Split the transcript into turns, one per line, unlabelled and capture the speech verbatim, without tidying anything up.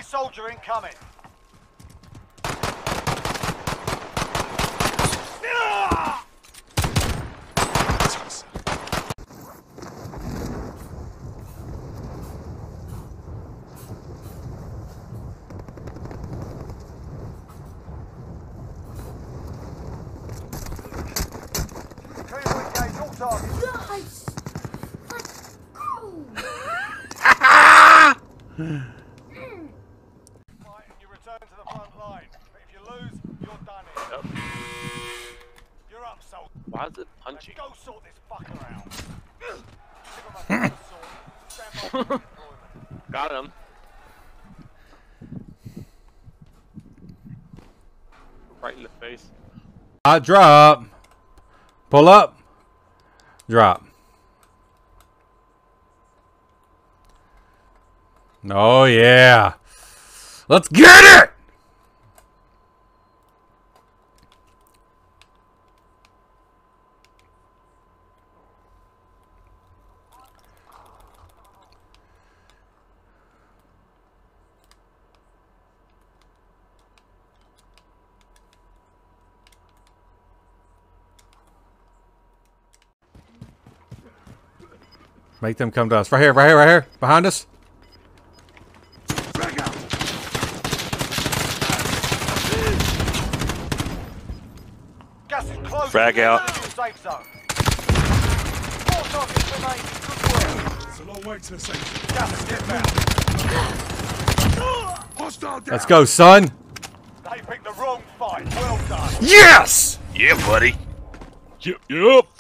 Enemy soldier incoming.
Nice. Let's go.
Mm. Right, you return to the front line. But if you lose, you're done here.
Yep.
You're up, soldier.
Why is it punching?
Go sort this fucker out.
Got him. Right in the face.
I drop. Pull up. Drop. Oh yeah. Let's get it! Make them come to us. Right here, right here, right here. Behind us.
Frag out. Gas is close.
Frag out.
Safe zone. Four targets remain. Good work. It's a long way to the safe. Gas is inbound. Hostile down.
Let's go, son.
They picked the wrong fight. Well done.
Yes!
Yeah, buddy. Yep, yep.